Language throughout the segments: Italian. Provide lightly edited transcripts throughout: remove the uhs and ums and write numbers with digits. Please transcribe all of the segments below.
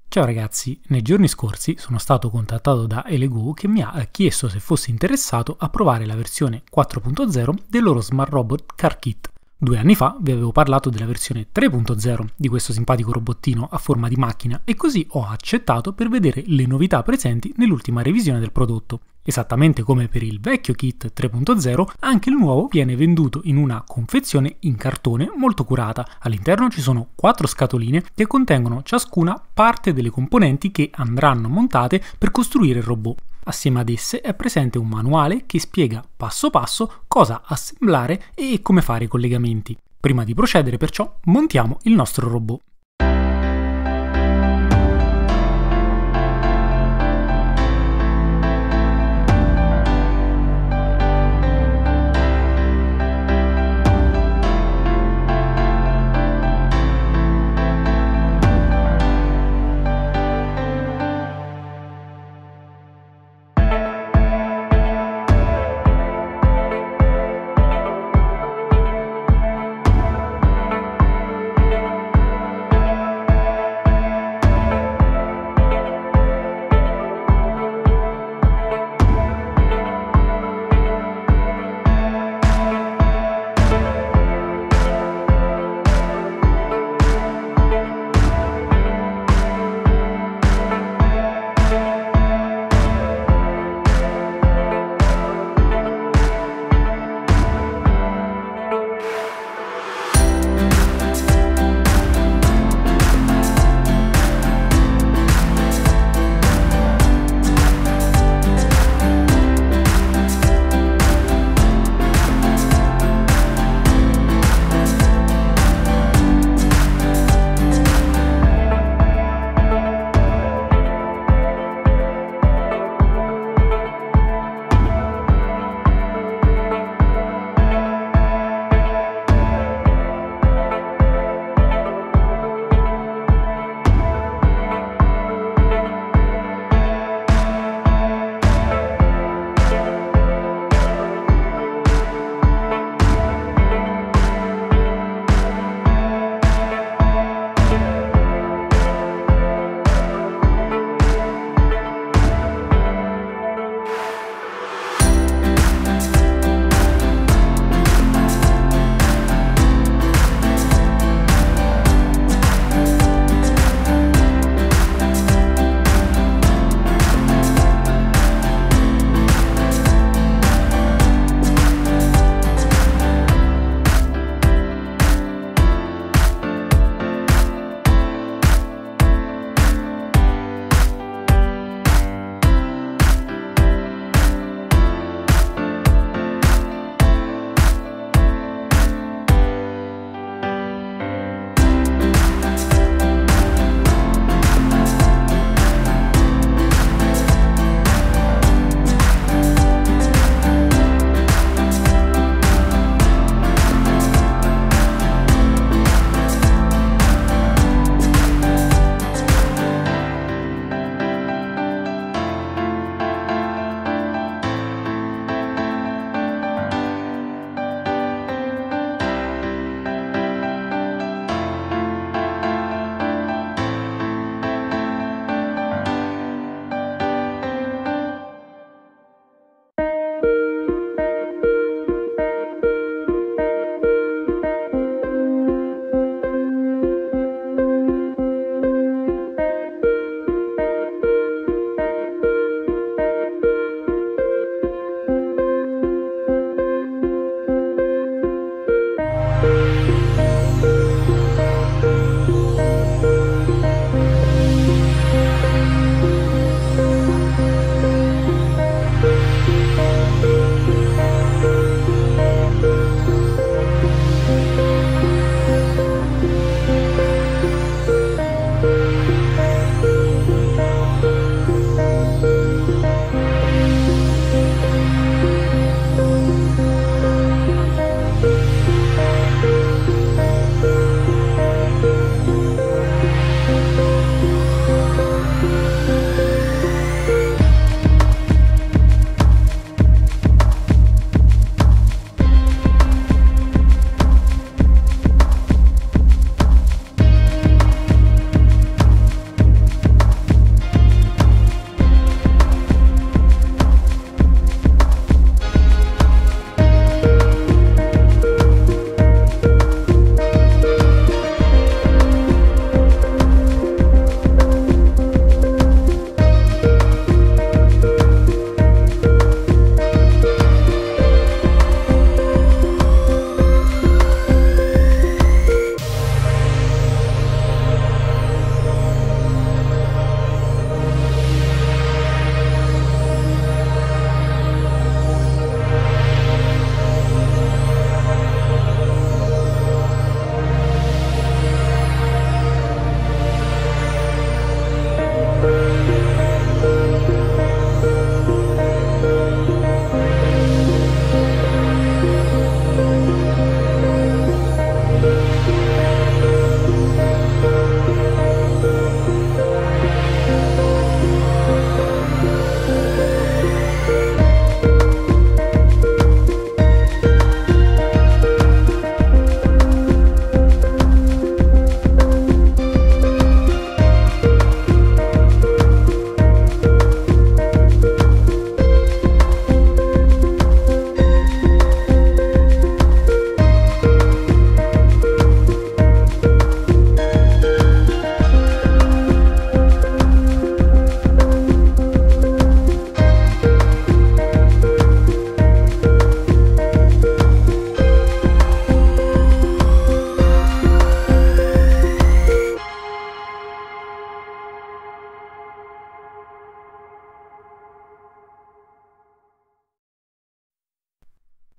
Ciao ragazzi, nei giorni scorsi sono stato contattato da Elego che mi ha chiesto se fossi interessato a provare la versione 4.0 del loro Smart Robot Car Kit. 2 anni fa vi avevo parlato della versione 3.0 di questo simpatico robottino a forma di macchina e così ho accettato per vedere le novità presenti nell'ultima revisione del prodotto. Esattamente come per il vecchio kit 3.0, anche il nuovo viene venduto in una confezione in cartone molto curata. All'interno ci sono 4 scatoline che contengono ciascuna parte delle componenti che andranno montate per costruire il robot. Assieme ad esse è presente un manuale che spiega passo passo cosa assemblare e come fare i collegamenti. Prima di procedere perciò montiamo il nostro robot.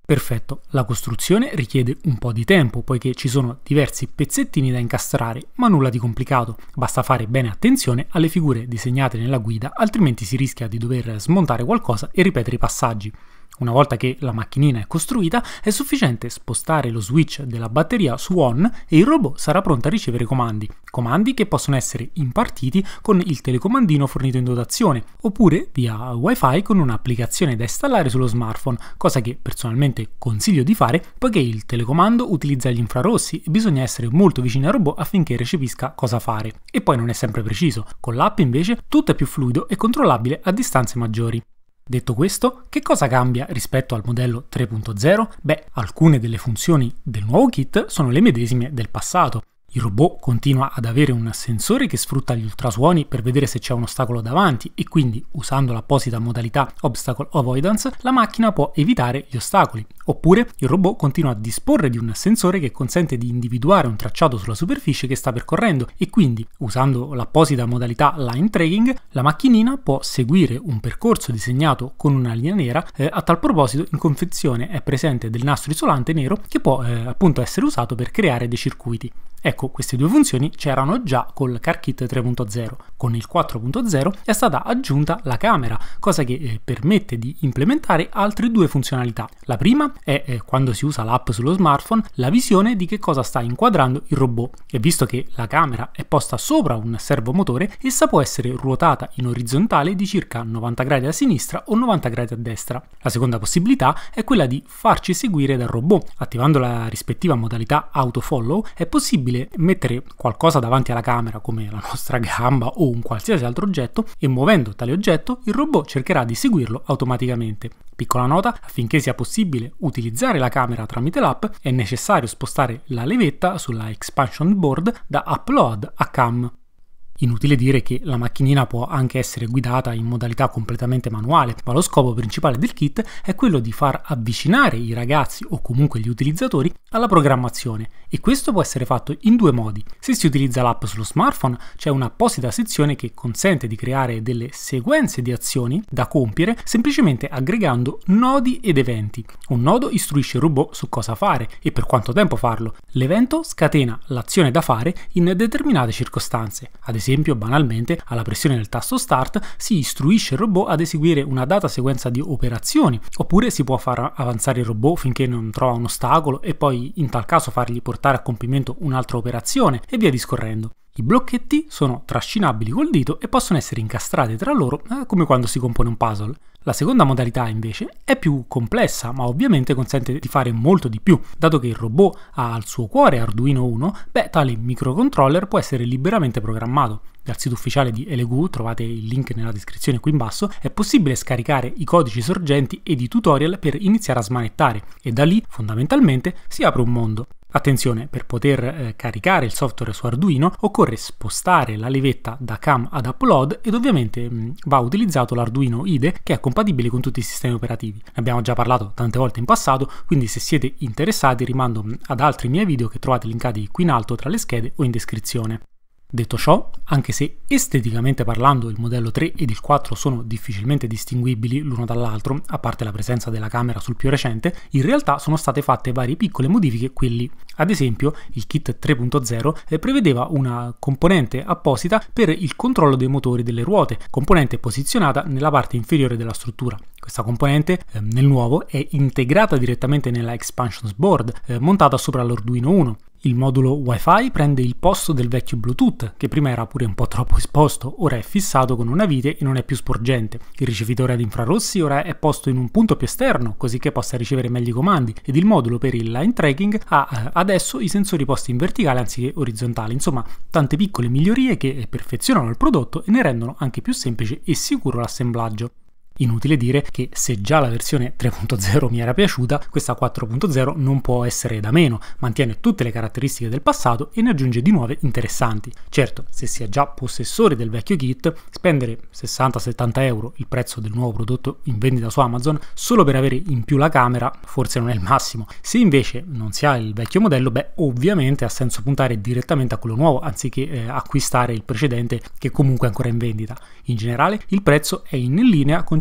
Perfetto, la costruzione richiede un po' di tempo poiché ci sono diversi pezzettini da incastrare, ma nulla di complicato, basta fare bene attenzione alle figure disegnate nella guida, altrimenti si rischia di dover smontare qualcosa e ripetere i passaggi. Una volta che la macchinina è costruita, è sufficiente spostare lo switch della batteria su on e il robot sarà pronto a ricevere comandi che possono essere impartiti con il telecomandino fornito in dotazione, oppure via Wi-Fi con un'applicazione da installare sullo smartphone, cosa che personalmente consiglio di fare poiché il telecomando utilizza gli infrarossi e bisogna essere molto vicini al robot affinché recepisca cosa fare. E poi non è sempre preciso, con l'app invece tutto è più fluido e controllabile a distanze maggiori. Detto questo, che cosa cambia rispetto al modello 3.0? Beh, alcune delle funzioni del nuovo kit sono le medesime del passato. Il robot continua ad avere un sensore che sfrutta gli ultrasuoni per vedere se c'è un ostacolo davanti e quindi, usando l'apposita modalità Obstacle Avoidance, la macchina può evitare gli ostacoli. Oppure il robot continua a disporre di un sensore che consente di individuare un tracciato sulla superficie che sta percorrendo e quindi, usando l'apposita modalità Line Tracking, la macchinina può seguire un percorso disegnato con una linea nera. A tal proposito, in confezione è presente del nastro isolante nero che può appunto essere usato per creare dei circuiti. Ecco, queste due funzioni c'erano già col CarKit 3.0. Con il 4.0 è stata aggiunta la camera, cosa che permette di implementare altre due funzionalità. La prima è, quando si usa l'app sullo smartphone, la visione di che cosa sta inquadrando il robot. E visto che la camera è posta sopra un servomotore, essa può essere ruotata in orizzontale di circa 90 gradi a sinistra o 90 gradi a destra. La seconda possibilità è quella di farci seguire dal robot. Attivando la rispettiva modalità Autofollow è possibile mettere qualcosa davanti alla camera come la nostra gamba o un qualsiasi altro oggetto e muovendo tale oggetto il robot cercherà di seguirlo automaticamente. Piccola nota, affinché sia possibile utilizzare la camera tramite l'app è necessario spostare la levetta sulla expansion board da upload a cam. Inutile dire che la macchinina può anche essere guidata in modalità completamente manuale, ma lo scopo principale del kit è quello di far avvicinare i ragazzi o comunque gli utilizzatori alla programmazione e questo può essere fatto in due modi. Se si utilizza l'app sullo smartphone c'è un'apposita sezione che consente di creare delle sequenze di azioni da compiere semplicemente aggregando nodi ed eventi. Un nodo istruisce il robot su cosa fare e per quanto tempo farlo. L'evento scatena l'azione da fare in determinate circostanze. Ad esempio, banalmente, alla pressione del tasto Start si istruisce il robot ad eseguire una data sequenza di operazioni, oppure si può far avanzare il robot finché non trova un ostacolo e poi in tal caso fargli portare a compimento un'altra operazione e via discorrendo. I blocchetti sono trascinabili col dito e possono essere incastrati tra loro come quando si compone un puzzle. La seconda modalità invece è più complessa, ma ovviamente consente di fare molto di più. Dato che il robot ha al suo cuore Arduino Uno, tale microcontroller può essere liberamente programmato. Dal sito ufficiale di Elegoo, trovate il link nella descrizione qui in basso, è possibile scaricare i codici sorgenti ed i tutorial per iniziare a smanettare e da lì fondamentalmente si apre un mondo. Attenzione, per poter caricare il software su Arduino occorre spostare la levetta da cam ad upload ed ovviamente va utilizzato l'Arduino IDE che è compatibile con tutti i sistemi operativi. Ne abbiamo già parlato tante volte in passato, quindi se siete interessati rimando ad altri miei video che trovate linkati qui in alto tra le schede o in descrizione. Detto ciò, anche se esteticamente parlando il modello 3 ed il 4 sono difficilmente distinguibili l'uno dall'altro, a parte la presenza della camera sul più recente, in realtà sono state fatte varie piccole modifiche qui e lì. Ad esempio, il kit 3.0 prevedeva una componente apposita per il controllo dei motori delle ruote, componente posizionata nella parte inferiore della struttura. Questa componente nel nuovo è integrata direttamente nella expansion board montata sopra l'Arduino Uno. Il modulo Wi-Fi prende il posto del vecchio Bluetooth, che prima era pure un po' troppo esposto, ora è fissato con una vite e non è più sporgente. Il ricevitore ad infrarossi ora è posto in un punto più esterno, così che possa ricevere meglio i comandi, ed il modulo per il line tracking ha adesso i sensori posti in verticale anziché orizzontale. Insomma, tante piccole migliorie che perfezionano il prodotto e ne rendono anche più semplice e sicuro l'assemblaggio. Inutile dire che se già la versione 3.0 mi era piaciuta, questa 4.0 non può essere da meno, mantiene tutte le caratteristiche del passato e ne aggiunge di nuove interessanti. Certo, se si è già possessori del vecchio kit, spendere 60-70 euro, il prezzo del nuovo prodotto in vendita su Amazon, solo per avere in più la camera, forse non è il massimo. Se invece non si ha il vecchio modello, ovviamente ha senso puntare direttamente a quello nuovo, anziché acquistare il precedente che comunque è ancora in vendita. In generale, il prezzo è in linea con ciò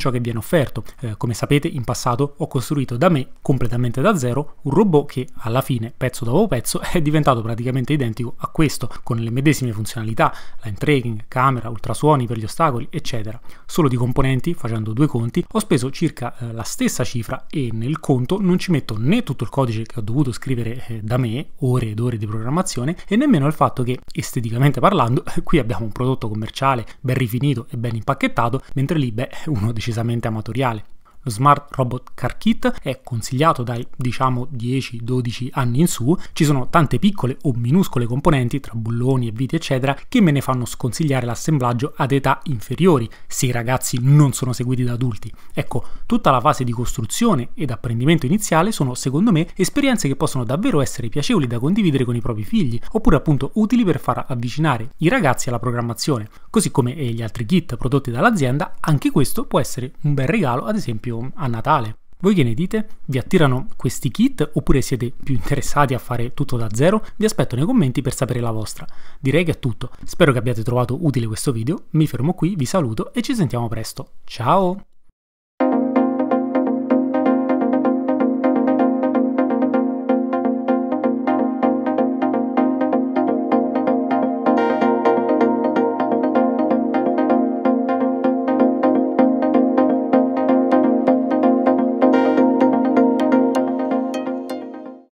ciò che viene offerto. Come sapete, in passato ho costruito da me, completamente da zero, un robot che alla fine, pezzo dopo pezzo, è diventato praticamente identico a questo, con le medesime funzionalità, line tracking, camera, ultrasuoni per gli ostacoli, eccetera. Solo di componenti, facendo due conti, ho speso circa la stessa cifra e nel conto non ci metto né tutto il codice che ho dovuto scrivere da me, ore ed ore di programmazione, e nemmeno il fatto che, esteticamente parlando, qui abbiamo un prodotto commerciale ben rifinito e ben impacchettato, mentre lì, uno decisamente amatoriale. Lo Smart Robot Car Kit è consigliato dai, diciamo, 10-12 anni in su. Ci sono tante piccole o minuscole componenti, tra bulloni e viti eccetera, che me ne fanno sconsigliare l'assemblaggio ad età inferiori, se i ragazzi non sono seguiti da adulti. Ecco, tutta la fase di costruzione ed apprendimento iniziale sono, secondo me, esperienze che possono davvero essere piacevoli da condividere con i propri figli, oppure appunto utili per far avvicinare i ragazzi alla programmazione. Così come gli altri kit prodotti dall'azienda, anche questo può essere un bel regalo, ad esempio a Natale. Voi che ne dite? Vi attirano questi kit oppure siete più interessati a fare tutto da zero? Vi aspetto nei commenti per sapere la vostra. Direi che è tutto. Spero che abbiate trovato utile questo video. Mi fermo qui, vi saluto e ci sentiamo presto. Ciao!